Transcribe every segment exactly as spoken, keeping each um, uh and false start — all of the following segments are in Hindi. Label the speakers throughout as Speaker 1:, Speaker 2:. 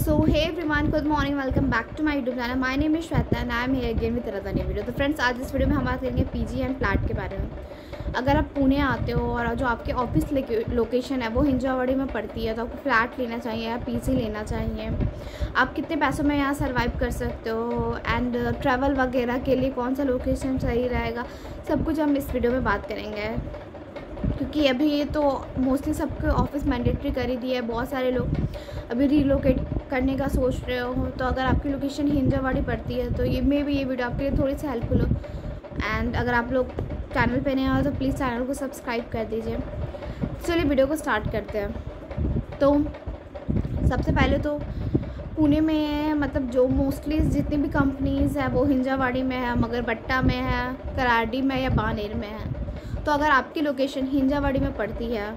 Speaker 1: So hey everyone, good morning, welcome back to my YouTube channel. My name is Shweta and I am here again with another new video. तो फ्रेंड्स, आज इस वीडियो में हम बात करेंगे पीजी एंड फ्लैट के बारे में। अगर आप पुणे आते हो और जो आपके ऑफिस लोकेशन है वो हिंजावाड़ी में पड़ती है तो आपको फ्लैट लेना चाहिए या पीजी लेना चाहिए। आप कितने पैसों में यहाँ सर्वाइव कर सकते हो एंड ट्रैवल वगैरह के लिए कौन सा लोकेशन सही रहेगा, सब कुछ हम इस वीडियो में बात करेंगे। क्योंकि अभी ये तो मोस्टली सबके ऑफिस मैंडेटरी कर ही दिया है। बहुत सारे लोग अभी रीलोकेट करने का सोच रहे हो, तो अगर आपकी लोकेशन हिंजावाड़ी पड़ती है तो ये मे भी ये वीडियो आपके लिए थोड़ी सी हेल्पफुल हो। एंड अगर आप लोग चैनल पे नए हो तो प्लीज़ चैनल को सब्सक्राइब कर दीजिए। चलिए वीडियो को स्टार्ट करते हैं। तो सबसे पहले तो पुणे में मतलब जो मोस्टली जितनी भी कंपनीज़ है वो हिंजावाड़ी में है, मगरबट्टा में है, कराडी में या बानेर में है। तो अगर आपकी लोकेशन हिंजावाड़ी में पड़ती है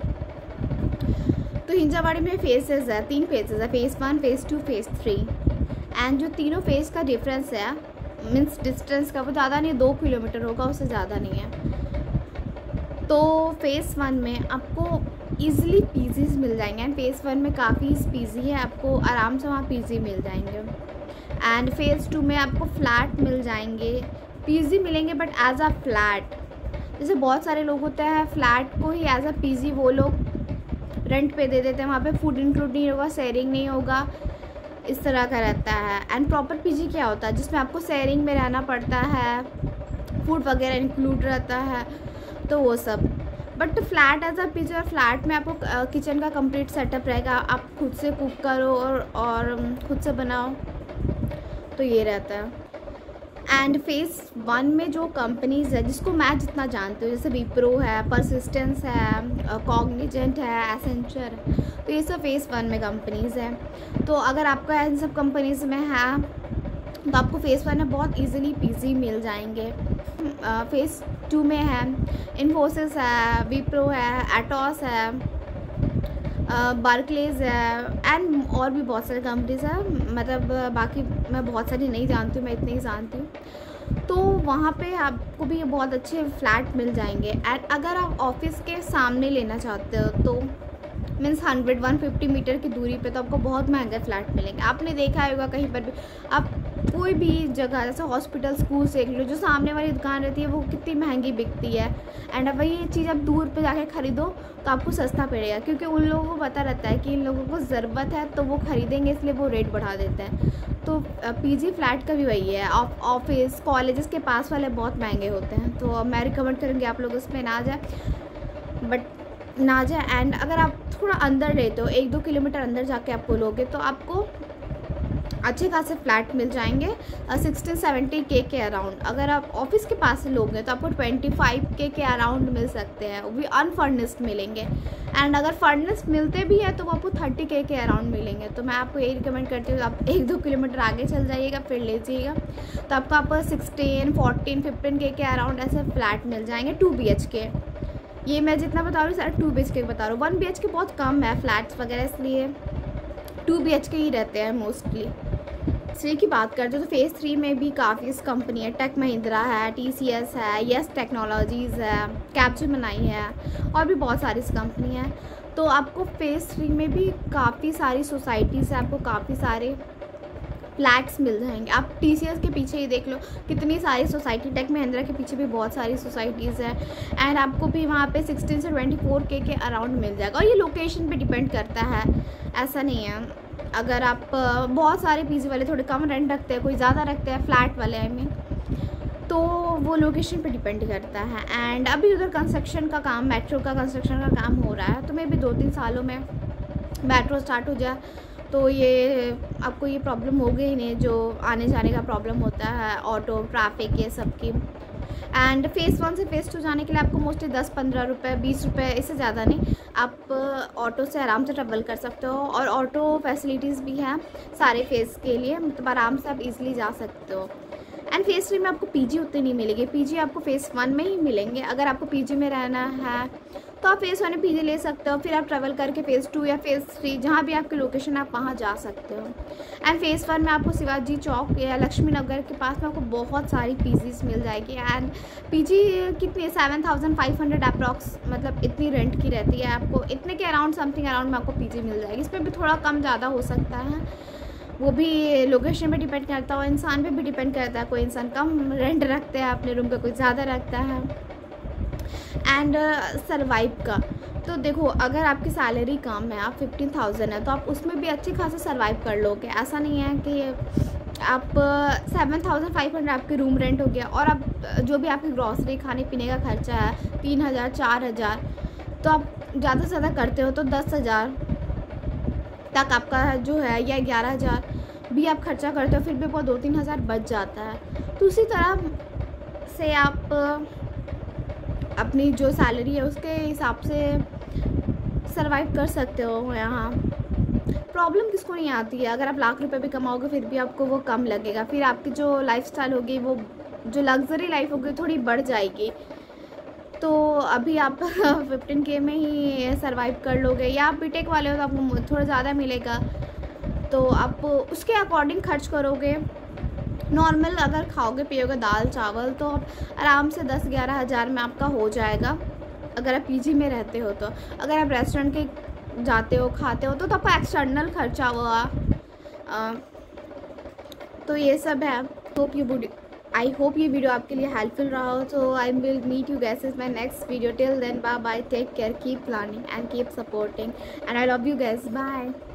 Speaker 1: तो हिंजावाड़ी में फेसेस है, तीन फेसेस है, phase one, phase two, phase three. And जो तीनों फेज़ का डिफरेंस है मीन्स डिस्टेंस का वो ज़्यादा नहीं है, दो किलोमीटर होगा, उससे ज़्यादा नहीं है। तो फेज़ वन में आपको ईज़िली पीजीज मिल जाएंगे एंड फेज़ वन में काफ़ी पीजी है, आपको आराम से वहाँ पीजी मिल जाएंगे। एंड फेज़ टू में आपको फ्लैट मिल जाएंगे, पीजी मिलेंगे बट एज अ फ्लैट। जैसे बहुत सारे लोग होते हैं फ्लैट को ही एज अ पीजी वो लोग रेंट पे दे देते हैं, वहाँ पे फूड इंक्लूड नहीं होगा, शेयरिंग नहीं होगा, इस तरह का रहता है। एंड प्रॉपर पीजी क्या होता है जिसमें आपको शेयरिंग में रहना पड़ता है, फूड वगैरह इंक्लूड रहता है, तो वो सब। But flat as a PG और फ्लैट में आपको किचन का कंप्लीट सेटअप रहेगा, आप खुद से कुक करो और, और खुद से बनाओ, तो ये रहता है। एंड फेज़ वन में जो कंपनीज़ है जिसको मैं जितना जानती हूँ, जैसे विप्रो है, परसिस्टेंस है, कॉग्निजेंट है, एसेंचर, तो ये सब फेज़ वन में कंपनीज़ हैं। तो अगर आपका इन सब कंपनीज़ में है तो आपको फेज़ वन में बहुत इजीली पीजी मिल जाएंगे। फेज़ टू में है इन्फोसिस है, विप्रो है, एटॉस है, बार्कलेज है एंड और भी बहुत सारे कंपनीज हैं। मतलब बाकी मैं बहुत सारी नहीं जानती हूँ, मैं इतनी ही जानती हूँ। तो वहाँ पे आपको भी बहुत अच्छे फ्लैट मिल जाएंगे। एंड अगर आप ऑफिस के सामने लेना चाहते हो तो means hundred one fifty metre की दूरी पे तो आपको बहुत महंगे फ्लैट मिलेंगे। आपने देखा होगा कहीं पर भी, आप कोई भी जगह जैसे हॉस्पिटल, स्कूल से देख लो, जो सामने वाली दुकान रहती है वो कितनी महंगी बिकती है। एंड अब वही चीज़ आप दूर पे जाके ख़रीदो तो आपको सस्ता पड़ेगा, क्योंकि उन लोगों को पता रहता है कि इन लोगों को ज़रूरत है तो वो ख़रीदेंगे, इसलिए वो रेट बढ़ा देते हैं। तो पीजी फ्लैट का भी वही है। ऑफिस कॉलेजेस के पास वाले बहुत महंगे होते हैं, तो मैं रिकमेंड करूँगी आप लोग उसमें ना जाए, बट ना जाए। एंड अगर आप थोड़ा अंदर रहते हो, एक दो किलोमीटर अंदर जाके आप बोलोगे तो आपको अच्छे खासे फ्लैट मिल जाएंगे सिक्सटी सेवेंटी के के अराउंड। अगर आप ऑफिस के पास से लोगे तो आपको ट्वेंटी फाइव के के अराउंड मिल सकते हैं, वो भी अनफर्निश्ड मिलेंगे। एंड अगर फर्निश्ड मिलते भी है तो वो आपको थर्टी के के अराउंड मिलेंगे। तो मैं आपको यही रिकमेंड करती हूँ, आप एक दो किलोमीटर आगे चल जाइएगा फिर लीजिएगा, तो आपको आपको सिक्सटीन फोर्टीन फिफ्टीन के के अराउंड ऐसे फ्लैट मिल जाएंगे टू बी एच के। ये मैं जितना बता रही हूँ सारा टू बी एच के बता रहा हूँ, वन बी एच के बहुत कम है फ्लैट्स वगैरह, इसलिए टू बी एच के ही रहते हैं मोस्टली। थ्री की बात करते हो तो फेज़ थ्री में भी काफ़ी कंपनी है, टेक महिंद्रा है, टी सी एस है, यस टेक्नोलॉजीज़ है, कैप्जेमिनी है और भी बहुत सारी कंपनी है। तो आपको फेज़ थ्री में भी काफ़ी सारी सोसाइटीज़ है, आपको काफ़ी सारे फ्लैट्स मिल जाएंगे। आप टी सी एस के पीछे ही देख लो कितनी सारी सोसाइटी, टेक महिंद्रा के पीछे भी बहुत सारी सोसाइटीज़ हैं। एंड आपको भी वहाँ पे सिक्सटीन से ट्वेंटी फोर के के अराउंड मिल जाएगा, और ये लोकेशन पे डिपेंड करता है, ऐसा नहीं है। अगर आप बहुत सारे पीजी वाले थोड़े कम रेंट रखते हैं, कोई ज़्यादा रखते हैं, फ्लैट वाले आई मीन, तो वो लोकेशन पे डिपेंड करता है। एंड अभी उधर कंस्ट्रक्शन का काम, मेट्रो का कंस्ट्रक्शन का काम हो रहा है, तो मे भी दो तीन सालों में मेट्रो स्टार्ट हो जाए तो ये आपको ये प्रॉब्लम हो गई नहीं, जो आने जाने का प्रॉब्लम होता है, ऑटो, ट्रैफिक, ये सब की। एंड फेज़ वन से फेज़ टू जाने के लिए आपको मोस्टली दस पंद्रह रुपये बीस रुपये, इससे ज़्यादा नहीं, आप ऑटो से आराम से ट्रेवल कर सकते हो। और ऑटो फैसिलिटीज़ भी हैं सारे फेज़ के लिए, मतलब आराम से आप इजीली जा सकते हो। एंड फेज़ थ्री में आपको पीजी उतनी नहीं मिलेगी, पीजी आपको फेज़ वन में ही मिलेंगे। अगर आपको पीजी में रहना है तो आप फेज़ वन में पीजी ले सकते हो, फिर आप ट्रैवल करके फेज़ टू या फेज़ थ्री जहाँ भी आपकी लोकेशन आप वहाँ जा सकते हो। एंड फेज़ वन में आपको शिवाजी चौक या लक्ष्मी नगर के पास में आपको बहुत सारी पीजीज मिल जाएगी। एंड पीजी कितनी seven thousand five hundred approx, मतलब इतनी रेंट की रहती है, आपको इतने के अराउंड समथिंग अराउंड में आपको पीजी मिल जाएगी। इसमें भी थोड़ा कम ज़्यादा हो सकता है, वो भी लोकेशन पे डिपेंड करता है और इंसान पे भी डिपेंड करता है। कोई इंसान कम रेंट रखता है अपने रूम का, कोई ज़्यादा रखता है। एंड सर्वाइव का तो देखो, अगर आपकी सैलरी कम है, आप फिफ्टीन थाउजेंड है, तो आप उसमें भी अच्छी खासी सर्वाइव कर लोगे। ऐसा नहीं है कि आप सेवन थाउजेंड फाइव हंड्रेड आपके रूम रेंट हो गया और आप जो भी आपकी ग्रॉसरी खाने पीने का खर्चा है तीन हज़ार चार हज़ार, तो आप ज़्यादा से ज़्यादा करते हो तो दस हज़ार तक आपका जो है, या ग्यारह हज़ार भी आप खर्चा करते हो, फिर भी वो दो तीन हज़ार बच जाता है। तो उसी तरह से आप अपनी जो सैलरी है उसके हिसाब से सर्वाइव कर सकते हो। यहाँ प्रॉब्लम किसको नहीं आती है, अगर आप लाख रुपए भी कमाओगे फिर भी आपको वो कम लगेगा। फिर आपकी जो लाइफस्टाइल होगी, वो जो लग्जरी लाइफ होगी थोड़ी बढ़ जाएगी। तो अभी आप फिफ्टीन के में ही सर्वाइव कर लोगे, या आप बीटेक वाले हो तो आपको थोड़ा ज़्यादा मिलेगा, तो आप उसके अकॉर्डिंग खर्च करोगे। नॉर्मल अगर खाओगे पियोगे दाल चावल तो आराम से दस ग्यारह हज़ार में आपका हो जाएगा, अगर आप पीजी में रहते हो तो। अगर आप रेस्टोरेंट के जाते हो खाते हो तो, तो आपका एक्सटर्नल खर्चा हुआ। तो ये सब है। Hope you video I hope ये वीडियो आपके लिए हेल्पफुल रहा हो। तो I will meet you guys in my next video. Till then bye bye, take care, keep planning and keep supporting and I love you guys, bye.